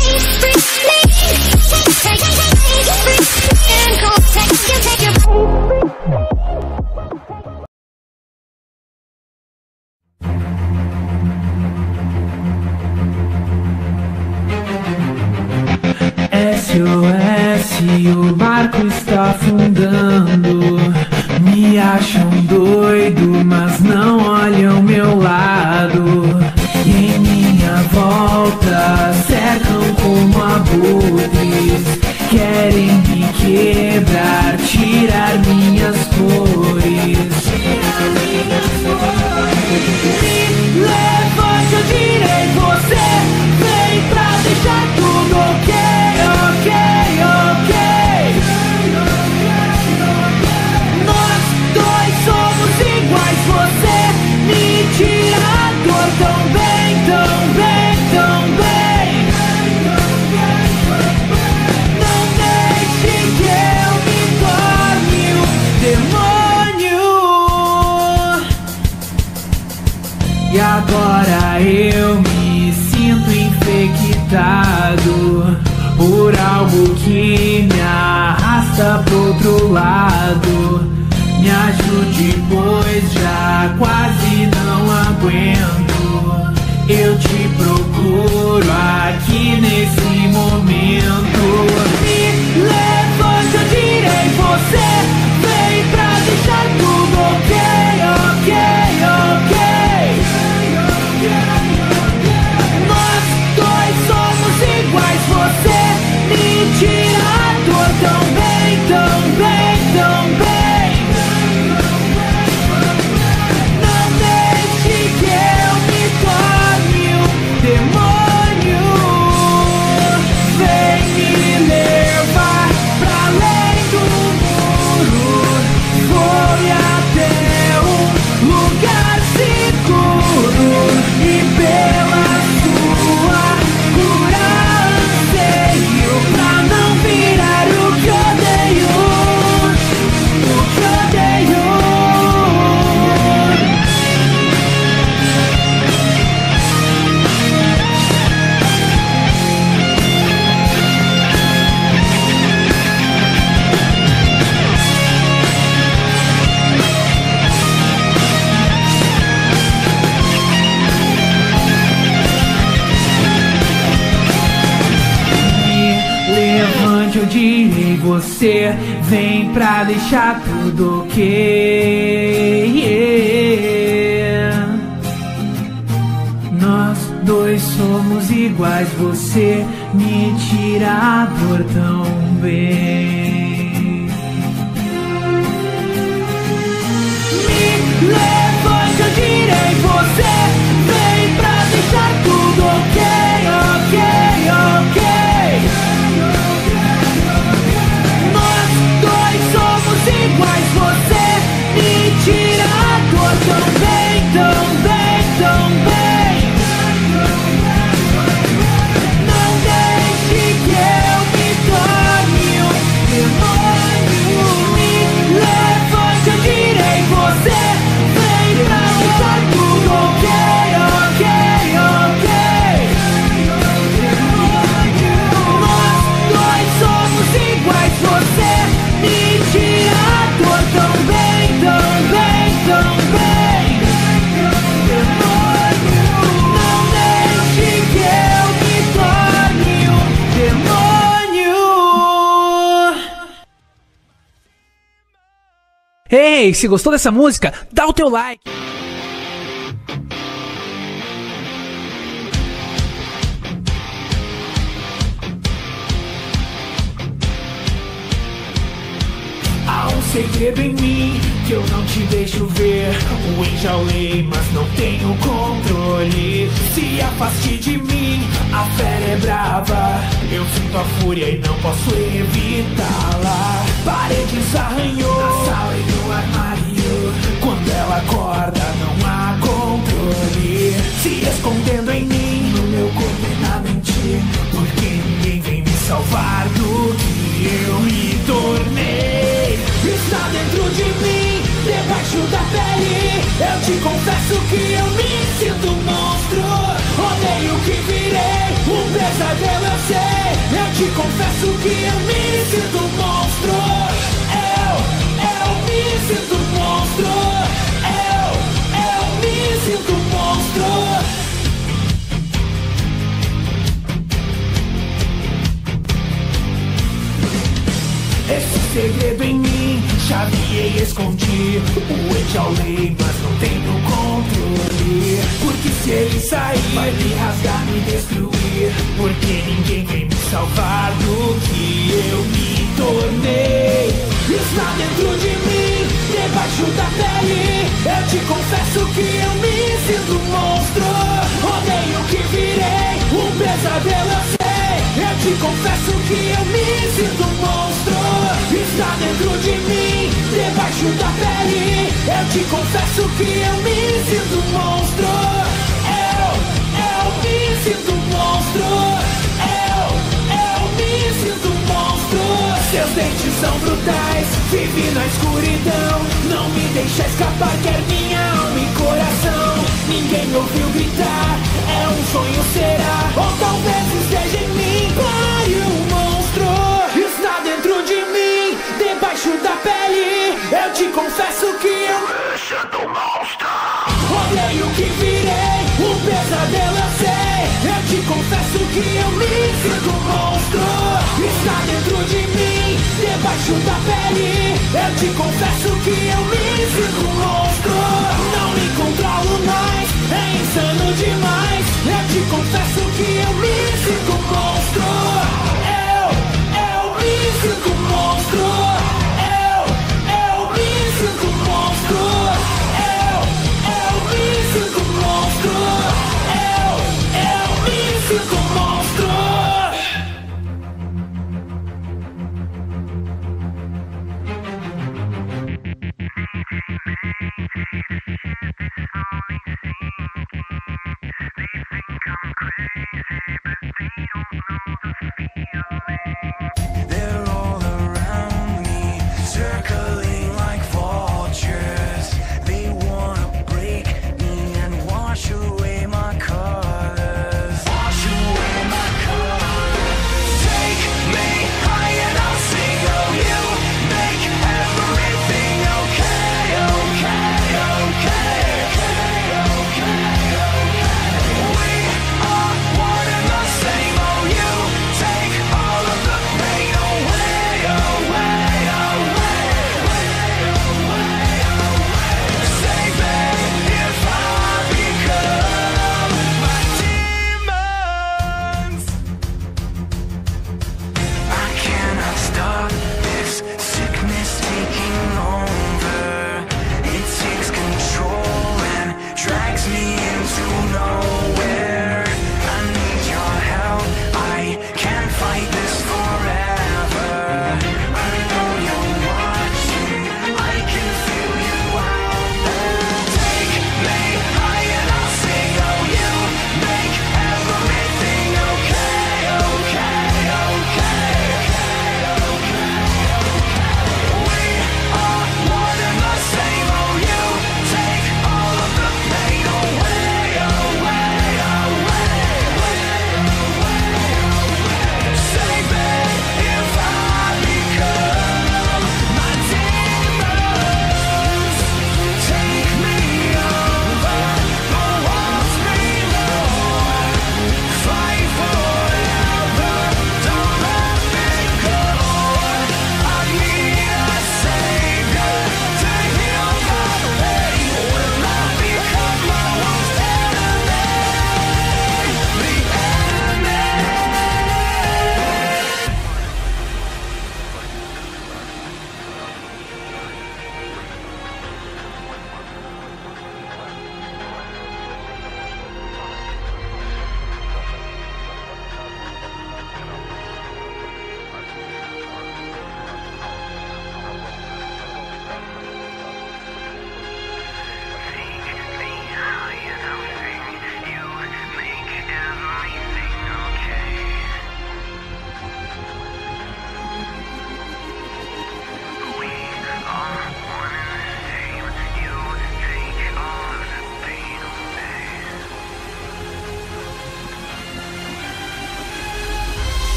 SOS, o barco está afundando. Me acham doido, mas não olham meu lado. E em minha volta cercam como abutres. Querem me quebrar, tirar minhas cores. Me levante, eu direi você. Vem pra deixar tudo ok, ok, ok. Nós dois somos iguais, você me tira a dor tão bem, tão bem, tão bem. Não deixe que eu me torne um demônio. E agora eu me sinto infectado por algo que me arrasta pro outro lado. Me ajude, pois já quase não aguento. Eu te procuro aqui nesse momento. Me levante, eu direi você. Vem pra deixar tudo ok, ok, ok. Nós dois somos iguais, você me tira a dor tão bem, tão bem, tão bem. Não deixe que eu me torne um demônio. Vem me levar pra além do muro. Foi até um lugar seguro. E pela sua cura anseio pra não virar o que odeio, o que odeio. Me levante, eu direi você. Vem pra deixar tudo ok. Nós dois somos iguais, você me tira a dor tão bem. Me levante, eu direi você. Vem pra deixar tudo ok, ok, ok. Nós dois somos iguais, você me tira a dor tão bem, tão bem, tão bem. Não deixe que eu me torne um demônio. Me levante, eu direi você. Vem pra deixar tudo ok, ok, ok. Nós dois somos iguais, você me tira a dor tão bem, tão bem, tão bem. Não deixe que eu me torne um demônio. Ei, se gostou dessa música, dá o teu like. Há um segredo em mim que eu não te deixo ver. O enjaulei, mas não tenho controle. Se afaste de mim, a fera é brava. Eu sinto a fúria e não posso evitá-la. Paredes arranhou na sala e no armário. Quando ela acorda, não há controle. Se escondendo em mim, no meu corpo e na mente. Porque ninguém vem me salvar do que eu me tornei. Está dentro de mim, debaixo da pele. Eu te confesso que eu me sinto um monstro. Odeio que virei, um pesadelo eu sei. te confesso que eu me sinto um monstro. Eu me sinto um monstro. Eu me sinto um monstro. Esse segredo em mim, chaveei e escondi. O enjaulei, mas não tenho controle. Porque se ele sair, vai me rasgar, me destruir. Porque ninguém vem me salvar do que eu me tornei. Está dentro de mim, debaixo da pele. Eu te confesso que eu me sinto um monstro. Odeio o que virei, um pesadelo eu sei. Eu te confesso que eu me sinto um monstro. Está dentro de mim, debaixo da pele. Eu te confesso que eu me sinto um monstro. Eu me sinto um monstro. Eu me sinto um monstro. Seus dentes são brutais, vive na escuridão. Não me deixa escapar, quer minha alma e coração. Ninguém me ouviu gritar, é um sonho será. Ou talvez esteja em mim, pare um monstro. Está dentro de mim, debaixo da pele. Eu te confesso que eu me sinto um monstro. Odeio o que virei, um pesadelo eu sei. Eu te confesso que eu me sinto um monstro. Está dentro de mim, debaixo da pele. Eu te confesso que eu me sinto um monstro. Não me controlo mais, é insano demais. Eu te confesso que eu me sinto um monstro. Eu me sinto um monstro. Eu me sinto um monstro. Eu me sinto um monstro. Eu me sinto um monstro.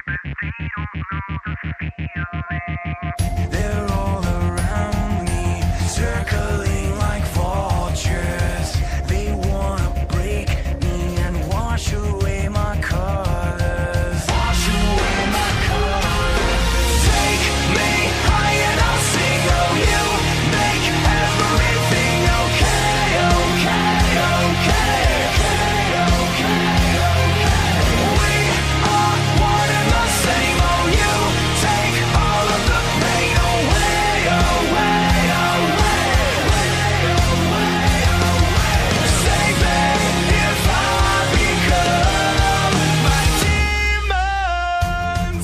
They're all around me, circling like vultures. They wanna break me and wash away my colors. Wash away my colors. Take me high and I'll sing. Oh, you make everything okay, okay, okay, okay, okay, okay. We are one and the same. Oh, you take all of the pain away, away, away, away, away. Save me if I become my demons.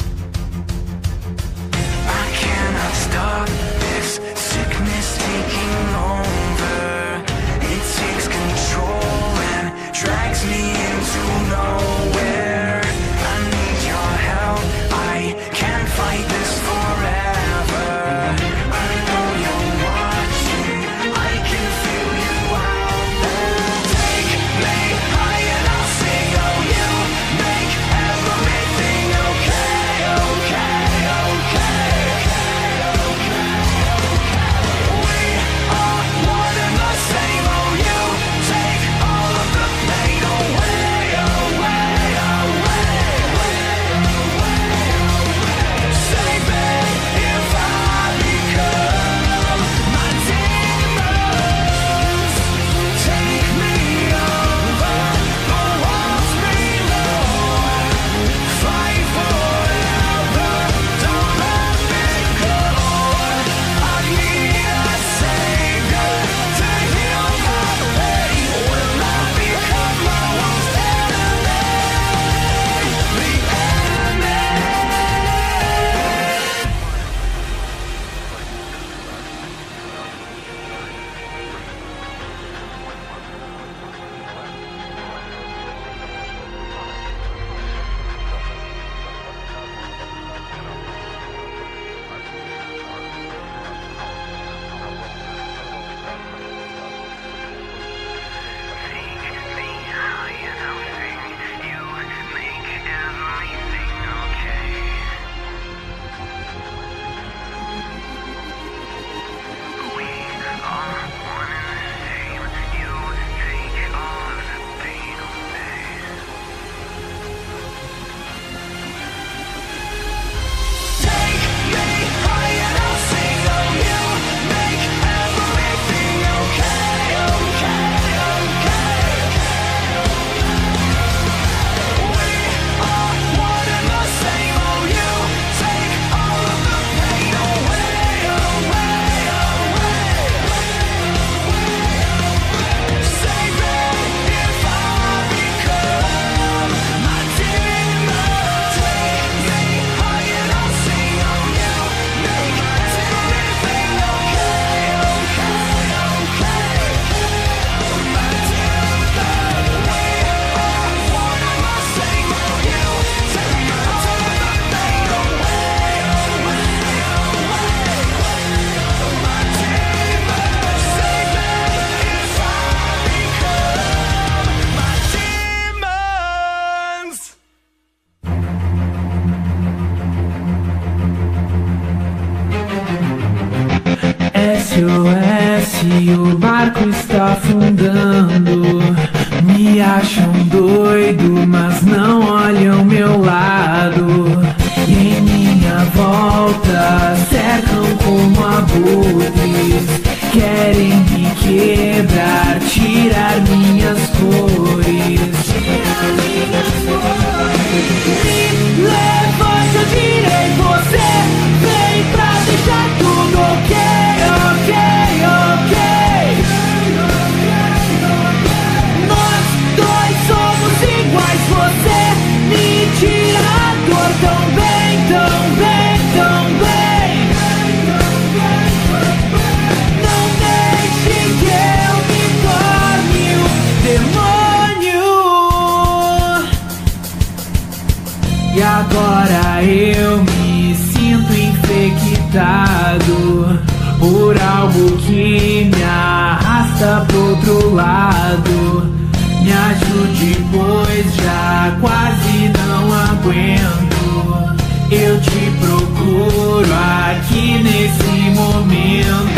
I cannot stop this sickness taking over. It takes control and drags me into nowhere. I need your help. I can't fight this forever. I know you're watching. I can feel you out there. Take me high and I'll sing. Oh, you make everything okay, okay, okay, okay, okay. We are one and the same. Oh, you take all of the pain away, away, away, save me if I become my demons. Take me over the walls below. Fight forever, don't let me go. I need a savior to heal my pain. Will I become my worst enemy? The enemy. SOS, o barco está afundando. Me acham doido, mas não olham meu lado. E em minha volta cercam como abutres. Querem me quebrar, tirar minhas cores. Me levante, eu direi você. Vem pra deixar tudo ok, ok, ok. Nós dois somos iguais. Você me tira a dor tão bem, tão bem, tão bem. Não deixe que eu me torne um demônio. E agora eu me sinto infectado por algo que me arrasta pro outro lado. Me ajude, pois já quase não aguento. eu te procuro aqui nesse momento.